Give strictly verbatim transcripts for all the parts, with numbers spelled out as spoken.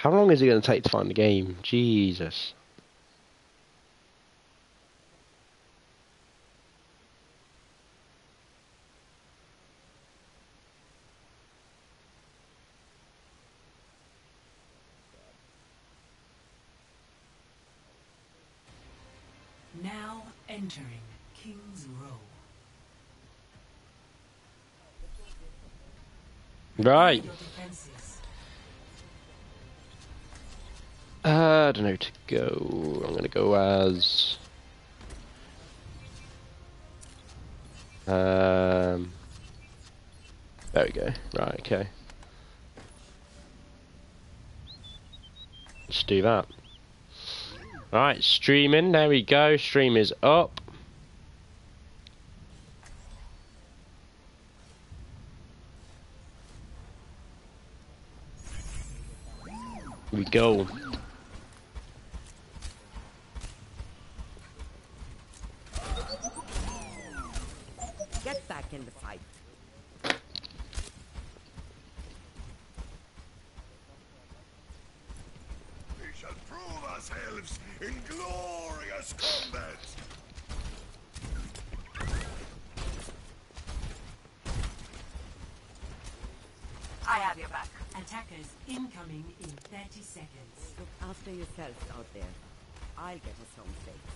How long is it going to take to find the game? Jesus. Now entering King's Row. Right. Uh, I don't know who to go. I'm gonna go as um. There we go. Right. Okay. Let's do that. Right. Streaming. There we go. Stream is up. Here we go. Get back in the fight. We shall prove ourselves in glorious combat. I have your back. Attackers incoming in thirty seconds. Look after yourselves out there. I'll get us home safe.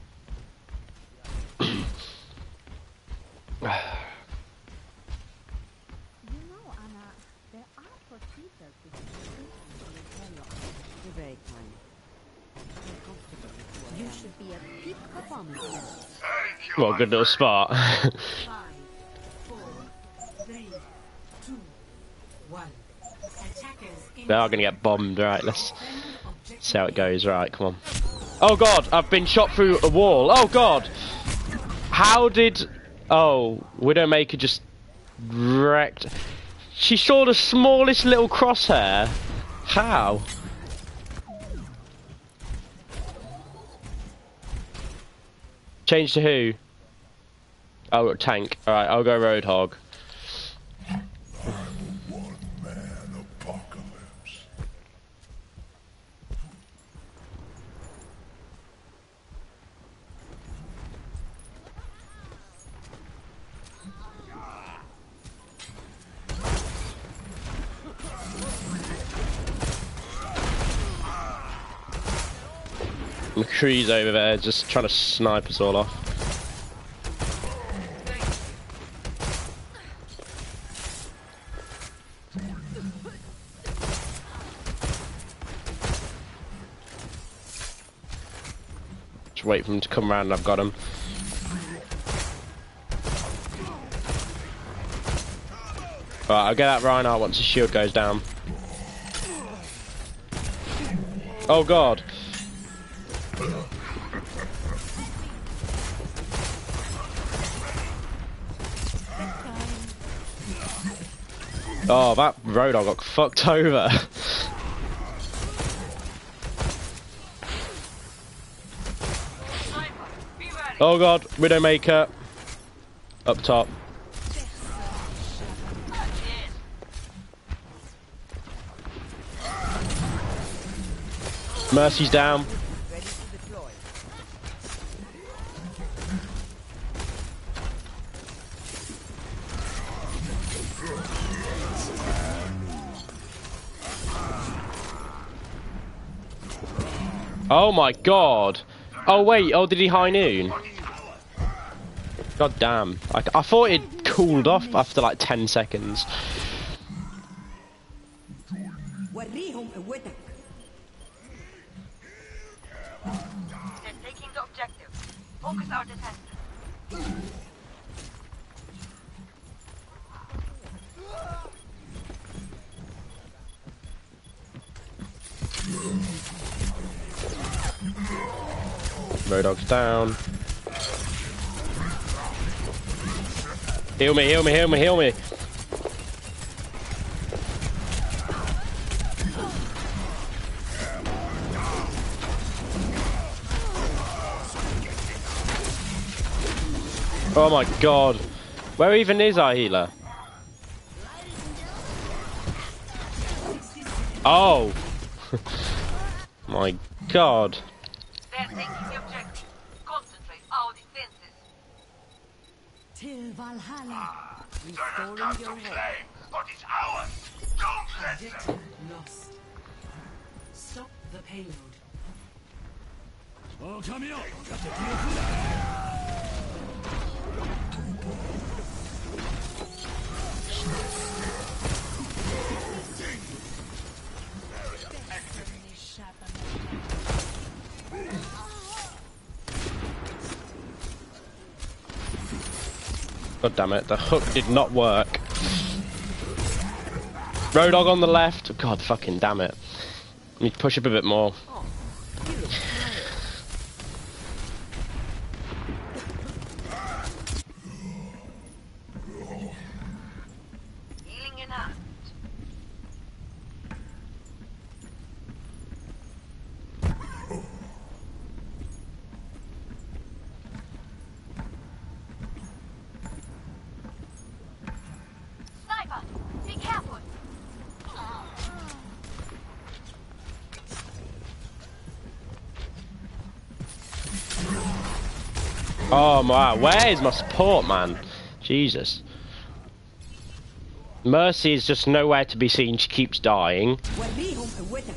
You know, Anna, there are procedures to do You're very kind. I'm comfortable with who I You am. should be a peak performance. Thank you. Well, good little spot. Five, four, three, two, one. Attackers They are gonna get bombed. Right. Let's see how it goes. Right. Come on. Oh God! I've been shot through a wall. Oh God! How did? Oh, Widowmaker just wrecked. She saw the smallest little crosshair. How? Change to who? Oh, tank. All right, I'll go Roadhog. One man apocalypse. McCree's over there, just trying to snipe us all off. Just wait for him to come round and I've got him. Right, I'll get that Reinhardt once his shield goes down. Oh God! Oh, that Roadhog got fucked over. Oh God, Widowmaker. Up top. Mercy's down. Ready to deploy. Oh my God. Oh wait, oh did he high noon? God damn. I, I thought it cooled off after like ten seconds. وريهم قوتك. They're taking the objective. Focus our defenses. Roadhog's down. Heal me, heal me, heal me, heal me. Oh my God. Where even is our healer? Oh. My God. They're taking the objective. Concentrate our defenses. Till Valhalla. They have Restoring come to your home. claim what is ours. Don't let them. Objective lost. Stop the payload. God damn it, the hook did not work. Road dog on the left. God fucking damn it. Need to push up a bit more. Healing in hand. Sniper, be careful. Oh my, where is my support, man? Jesus. Mercy is just nowhere to be seen, she keeps dying. Well, be home with him.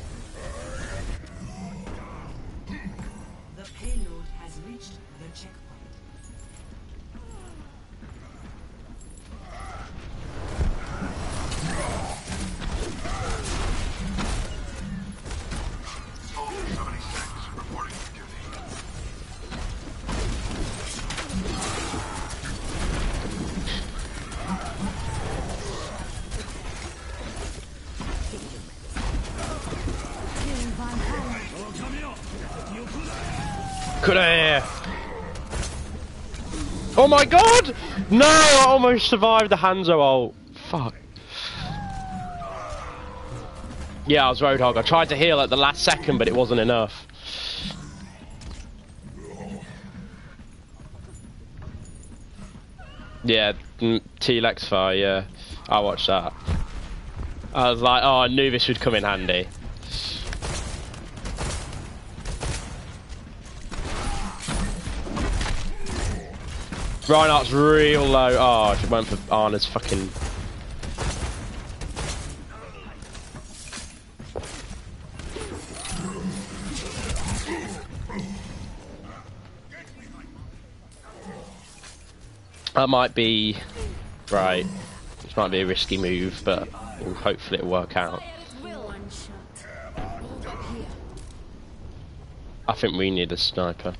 The payload has reached the checkpoint. seventy-six, reporting for duty. Till Valhalla. Could I? Oh my God! No, I almost survived the Hanzo ult. Fuck. Yeah, I was Roadhog. I tried to heal at the last second, but it wasn't enough. Yeah, T-Lex fire, yeah. I watched that. I was like, oh, I knew this would come in handy. Reinhardt's real low. Oh, she went for Arna's fucking... That might be... Right. This might be a risky move, but well, hopefully it'll work out. I think we need a sniper.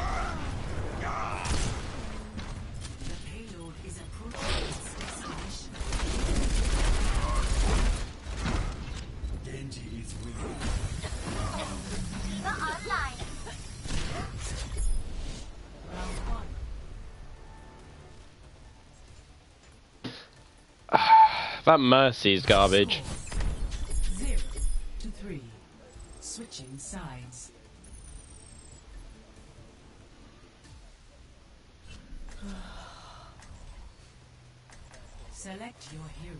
That Mercy is garbage. Zero to three. Switching sides. Select your hero.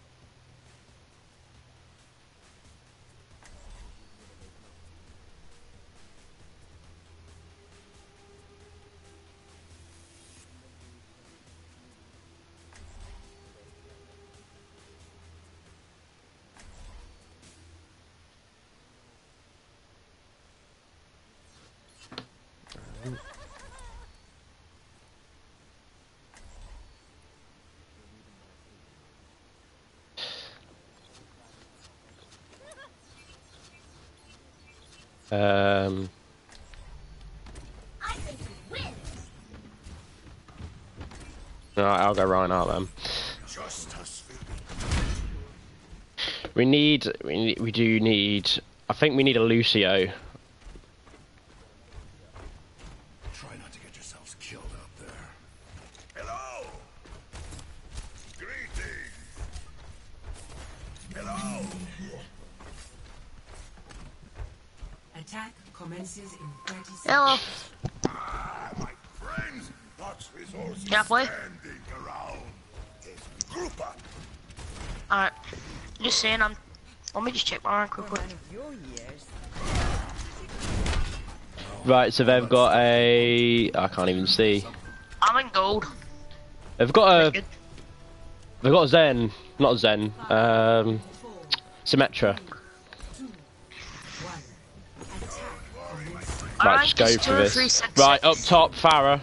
Um... Alright, I'll go Reinhardt then. We need, we need, we do need, I think we need a Lucio. Try not to get yourselves killed out there. Hello! Greetings! Hello! Attack commences in thirty seconds. Hello. Ah, my friends! Lots resources Yeah, boy. standing around. This group up. Alright. Just saying, I'm Let me just check my rank real For quick. one of your years. Right, so they've got a. I can't even see. I'm in gold. They've got Pretty a. good. They've got a Zen, not a Zen. Um, Symmetra. Might Alright, just go just for two or three this. sets. Right, up top, Farah.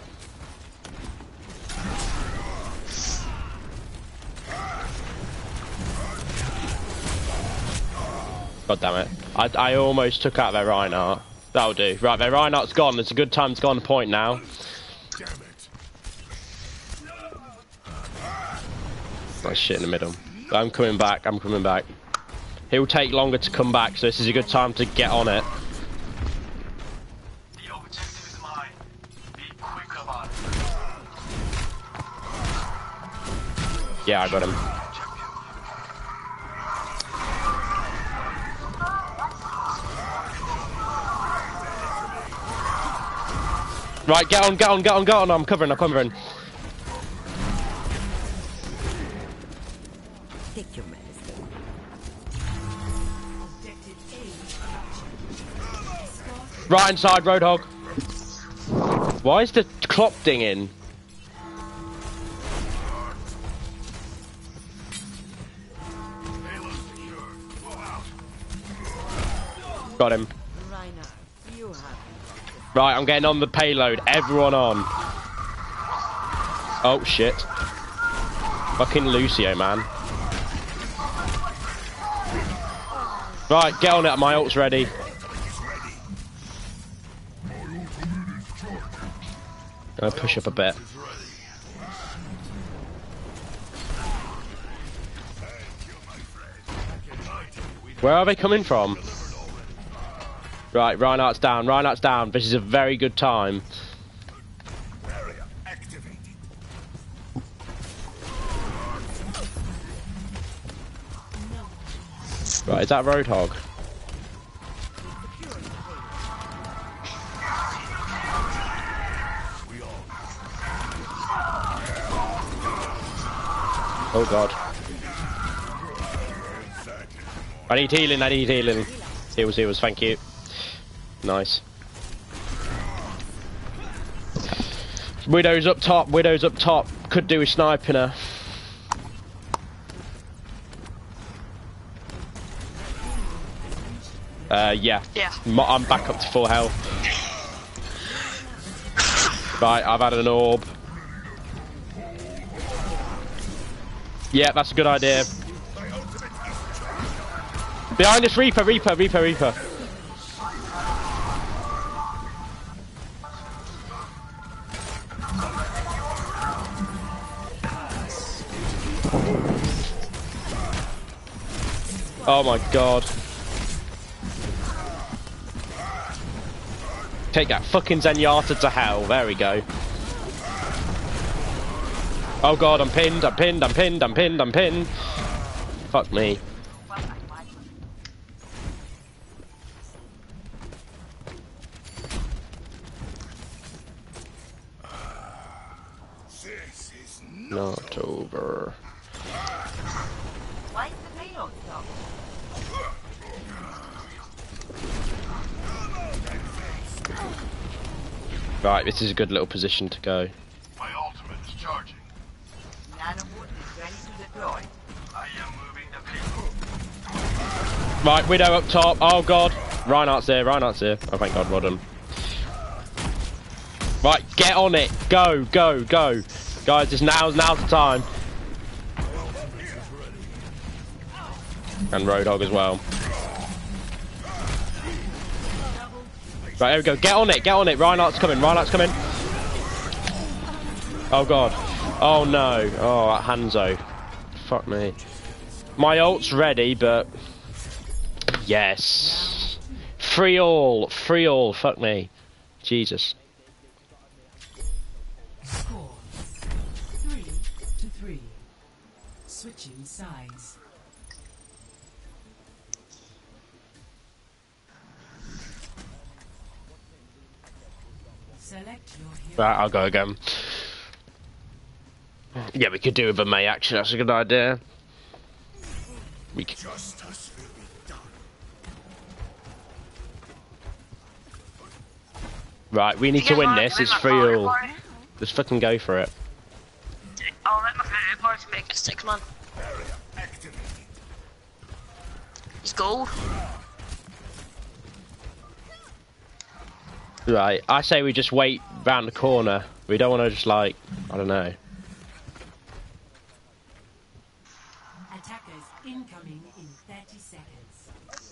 God damn it. I, I almost took out their Reinhardt. That'll do. Right, their Reinhardt's gone. It's a good time to go on the point now. Damn it. Nice shit in the middle. I'm coming back, I'm coming back. He'll take longer to come back, so this is a good time to get on it. The objective is mine. Be quick about it. Yeah, I got him. Right, get on, get on, get on, get on. I'm covering, I'm covering. Take your medicine. Right inside, Roadhog. Why is the clock dinging? Got him. Reinhardt, you have. Right, I'm getting on the payload. Everyone on. Oh, shit. Fucking Lucio, man. Right, get on it. My ult's ready. I'll push up a bit. Where are they coming from? Right, Reinhardt's down. Reinhardt's down. This is a very good time. Barrier activated. Right, is that Roadhog? Oh god. I need healing, I need healing. Heals, heals, thank you. Nice. Widow's up top, Widow's up top. Could do with sniping her. Uh, yeah. Yeah. Mo- I'm back up to full health. Right, I've had an orb. Yeah, that's a good idea. Behind us, Reaper, Reaper, Reaper, Reaper. Oh my god. Take that fucking Zenyatta to hell. There we go. Oh god, I'm pinned, I'm pinned, I'm pinned, I'm pinned, I'm pinned. Fuck me. This is Not over. Why is the payload stop? Right, this is a good little position to go. my ultimate is charging. Nanoboot is ready to deploy. I am moving the payload. Right, Widow up top. Oh god. Reinhardt's there, Reinhardt's there. Oh thank god, well done. Right, get on it. Go, go, go. Guys, just now's now's the time. And Roadhog as well. Right, here we go. Get on it, get on it. Reinhardt's coming, Reinhardt's coming. Oh god. Oh no. Oh, that Hanzo. Fuck me. My ult's ready, but... Yes. Free all. Free all. Fuck me. Jesus. Score three to three. Switching sides. Select your hero. Right, I'll go again. Yeah, we could do with a May, actually. That's a good idea. We c Justice will be done. right, we need You to guys win wanna this. join It's my three party all. party? Let's fucking go for it. I'll let my favorite party make a six man. Barrier activated. He's gold. Right, I say we just wait round the corner. We don't want to just like, I don't know. Attackers incoming in thirty seconds.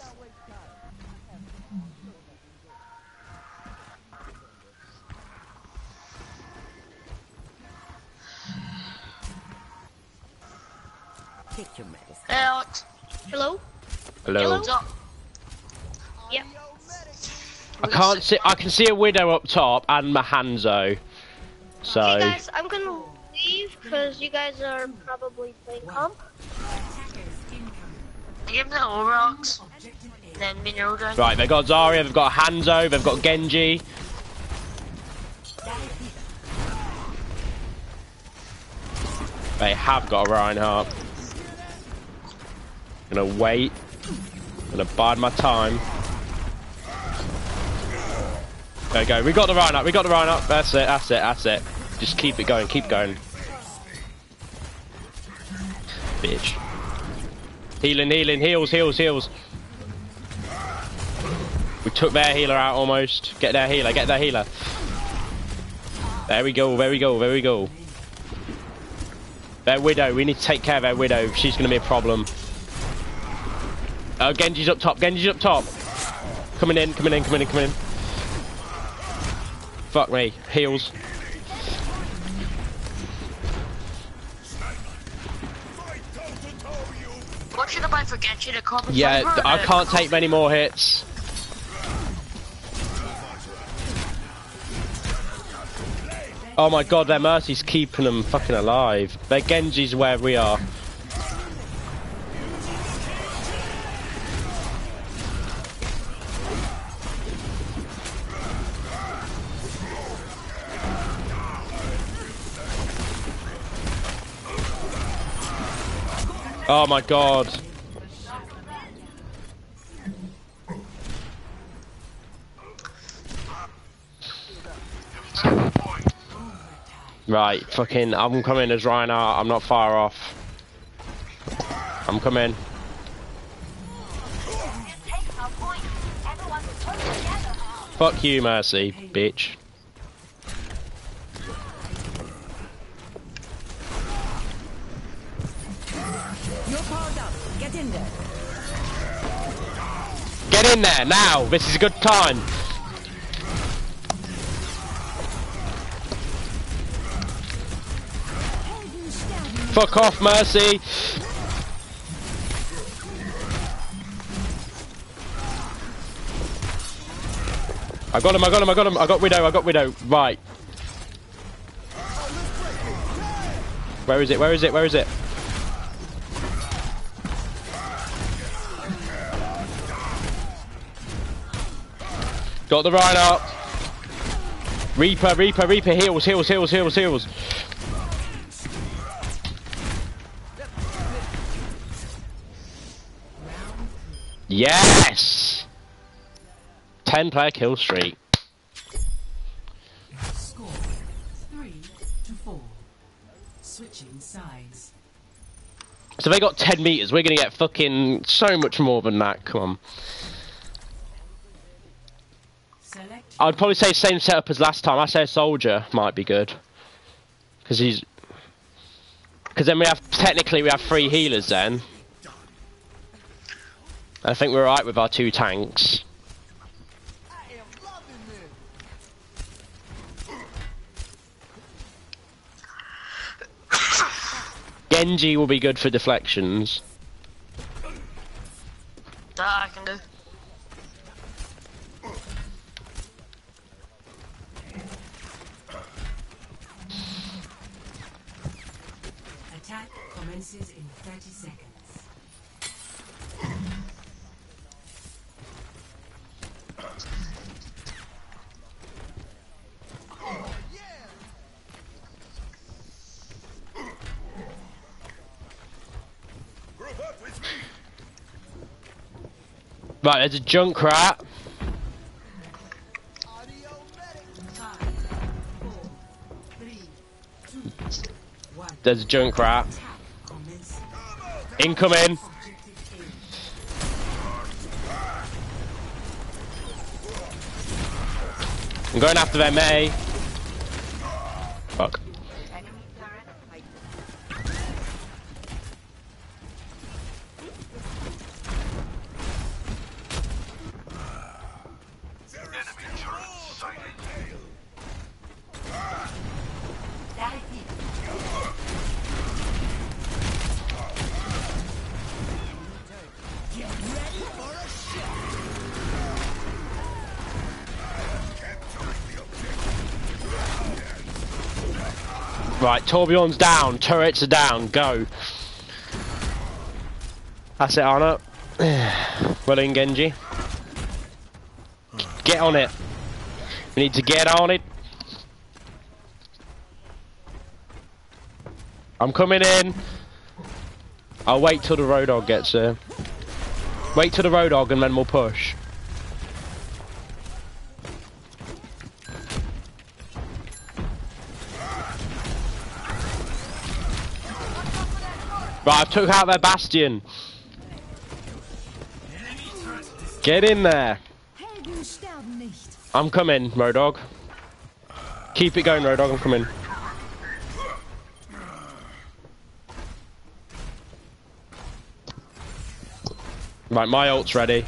Take your medicine. Hey, Alex. Hello? Hello. What's up? Yep. I can't see. I can see a widow up top and my Hanzo. So. Hey guys, I'm gonna leave because you guys are probably playing comp. Attackers incoming. Give them the Overwatch. Objective A. Then Mineral Gun. Right, they've got Zarya, they've got Hanzo, they've got Genji. They have got a Reinhardt. Gonna wait. Gonna bide my time. There we go. We got the Reinhardt. We got the Reinhardt. That's it. That's it. That's it. Just keep it going. Keep going. Bitch. Healing. Healing. Heals. Heals. Heals. We took their healer out almost. Get their healer. Get their healer. There we go. There we go. There we go. Their widow. We need to take care of their widow. She's gonna be a problem. Oh, Genji's up top. Genji's up top. Coming in. Coming in. Coming in. Coming in. Fuck me. Heals. What should I buy for Genji? The carbon Yeah, fiber or I the- can't take many more hits. Oh my god, their Mercy's keeping them fucking alive. Their Genji's where we are. Oh my god. Right, fucking, I'm coming as Reinhardt, I'm not far off. I'm coming. Fuck you, Mercy, bitch. You're powered up. Get in there. Get in there, now! This is a good time! Fuck off, Mercy! I got him, I got him, I got him, I got Widow, I got Widow. Right. Where is it, where is it, where is it? Got the Reinhardt. Reaper, Reaper, Reaper, heals, heals, heals, heals, heals. Yes! ten player kill streak. Score three to four. Switching sides. So they got ten meters, we're gonna get fucking so much more than that, come on. Select I'd probably say same setup as last time. I say a soldier might be good. Because he's... Because then we have, technically we have three healers then. And I think we're alright with our two tanks. Genji will be good for deflections. That I can do. attack commences in thirty seconds. Group up with me. Right, there's a junk rat. There's a junk rat. Incoming. I'm going after them, mate. Fuck. Right, Torbjorn's down, turrets are down, go. That's it, Arna. Well in, Genji. Get on it. We need to get on it. I'm coming in. I'll wait till the road dog gets there. Wait till the road dog and then we'll push. Right, I took out their bastion. Get in there. I'm coming, Road Dog. Keep it going, Road Dog, I'm coming. Right, my ult's ready.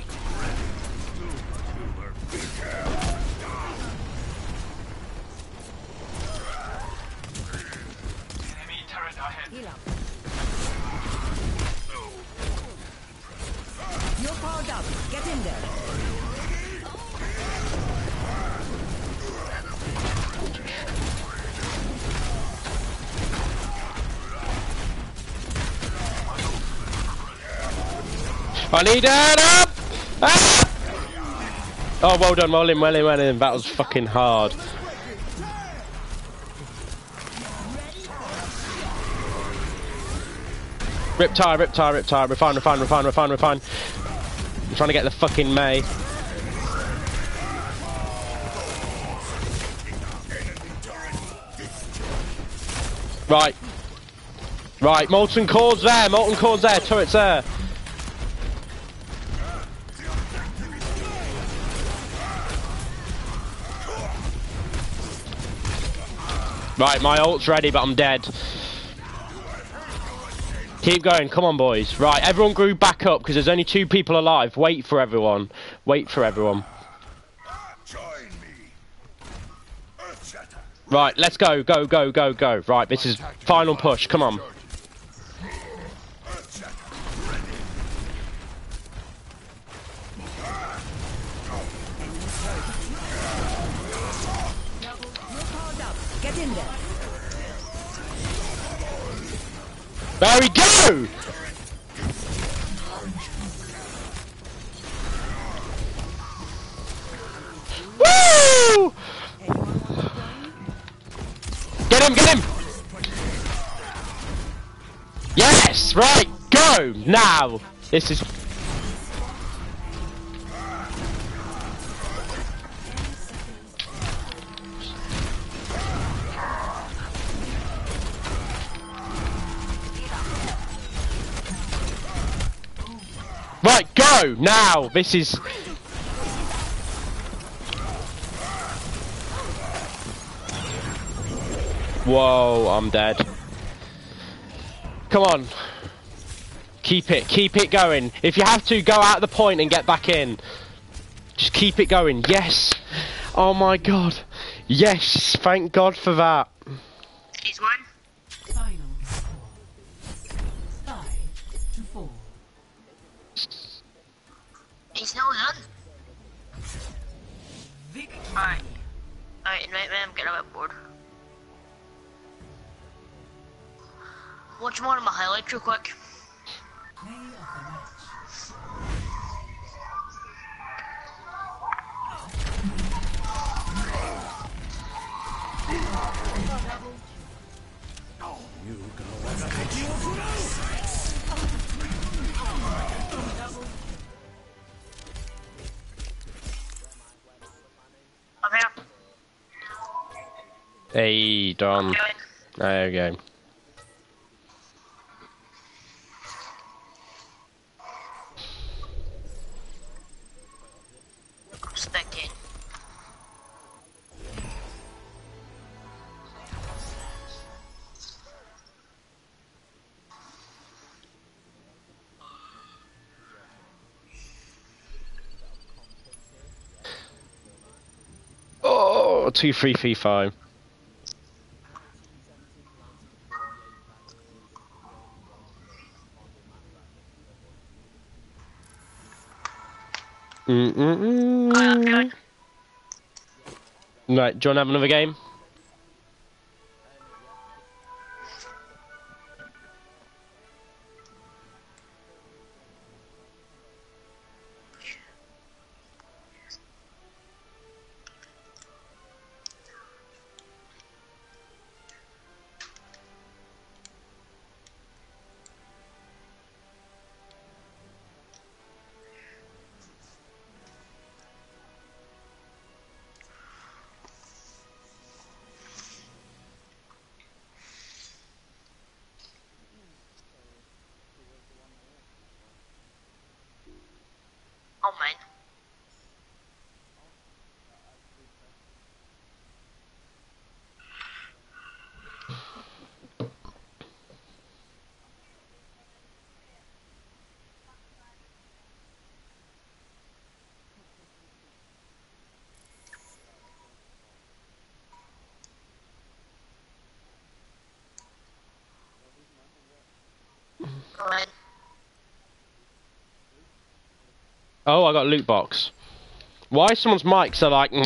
You're powered up. Get in there. I need it up! Ah! Oh, well done, well in, well in, well in. That was fucking hard. Riptire, Riptire, Riptire, refine, refine, refine, refine, refine. I'm trying to get the fucking May. Right. Right, Molten Core's there, Molten Core's there, turret's there. Right, my ult's ready, but I'm dead. Keep going, come on boys. Right, everyone group back up because there's only two people alive. Wait for everyone. Wait for everyone. Right, let's go, go, go, go, go. Right, this is final push, come on. Get in there. There we go! Woo! Get him, get him! Yes! Right, go! Now! This is... Right, go! Now! This is... Whoa, I'm dead. Come on. Keep it, keep it going. If you have to, go out of the point and get back in. Just keep it going. Yes! Oh my god. Yes! Thank God for that. He's one. Final score. Five to four. He's no done. Victory. Alright. Alright, right, man, get on board. Watch more of my highlights real quick. Play of the match. Hey, Don. There we go. Spectate. Oh, two, three, three, five. Mm mm mm. Right, do you want to have another game? Oh man. Oh man. Oh, I got a loot box. Why someone's mics are like...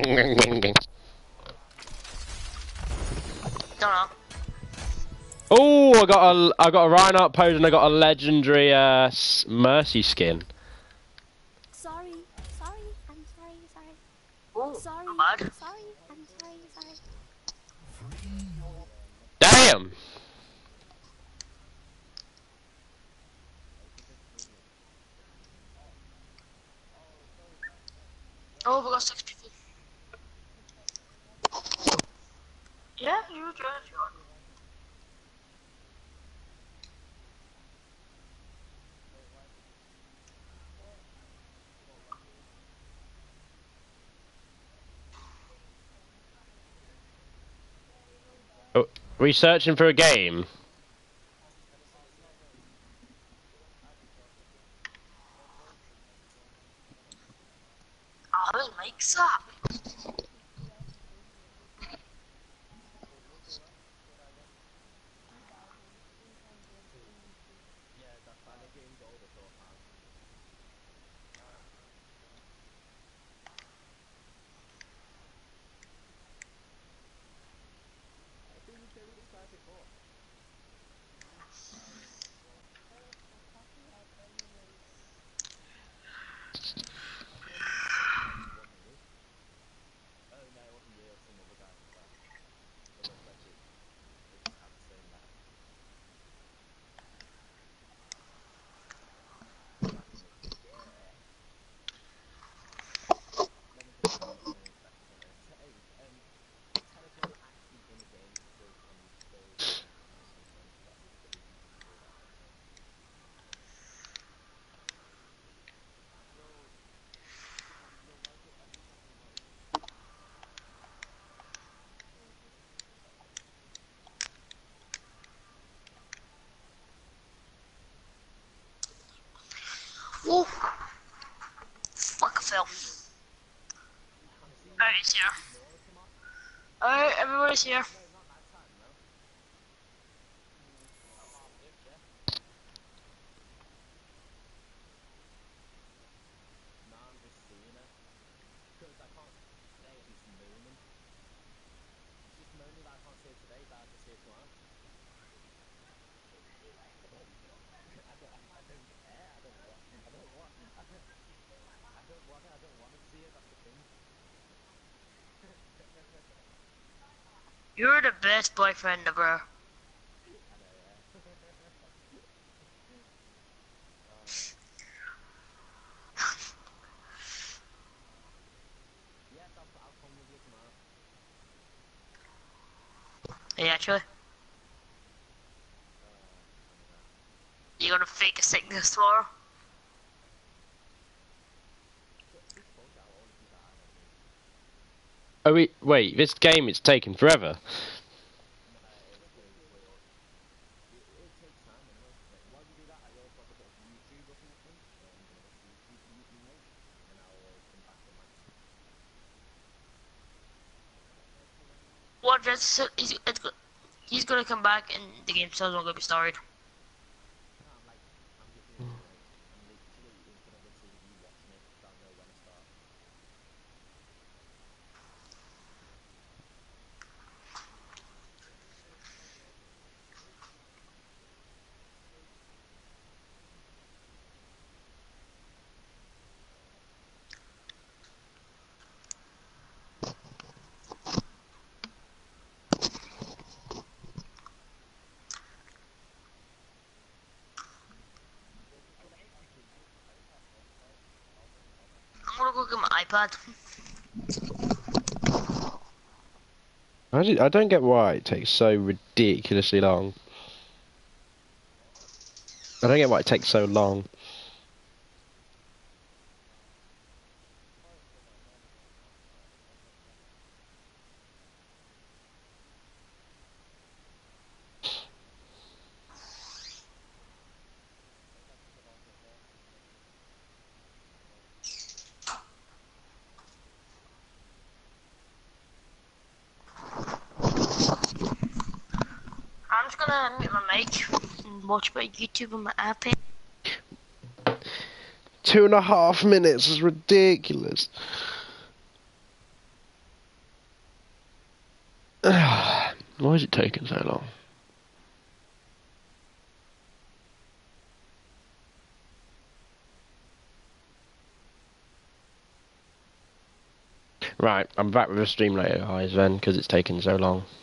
Don't know. Oh, I got a, I got a Reinhardt pose and I got a legendary uh, s- Mercy skin. Sorry, sorry, I'm sorry, sorry. Oh, Sorry, not bad. sorry, I'm sorry, sorry. Damn! Oh, we got six people. Yeah, you do if you want. Oh, are we searching for a game? Oh, those mics up. Whoa. Fuck, I fell. Alright, he's here. Alright, everybody's here. You're the best boyfriend ever. actually. You gonna fake a sickness tomorrow? Oh wait, wait, this game is taking forever. What dress? He's, it's, go- he's gonna come back and the game still not gonna be started. I'm gonna go get my iPad. I don't I don't get why it takes so ridiculously long. I don't get why it takes so long. I'm just gonna mute my mic and watch my YouTube on my iPad. Two and a half minutes is ridiculous. Why is it taking so long? Right, I'm back with a stream later, guys, then, because it's taking so long.